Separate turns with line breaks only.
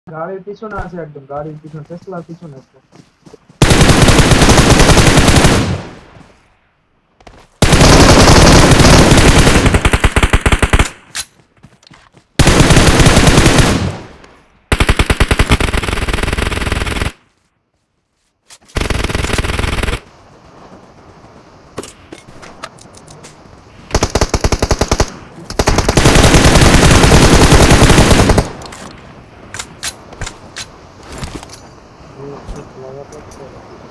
গাড়ির পিছনে আছে একদম, গাড়ির পিছনে, টেসলার পিছনে আছে।
ये कुछ लगा तो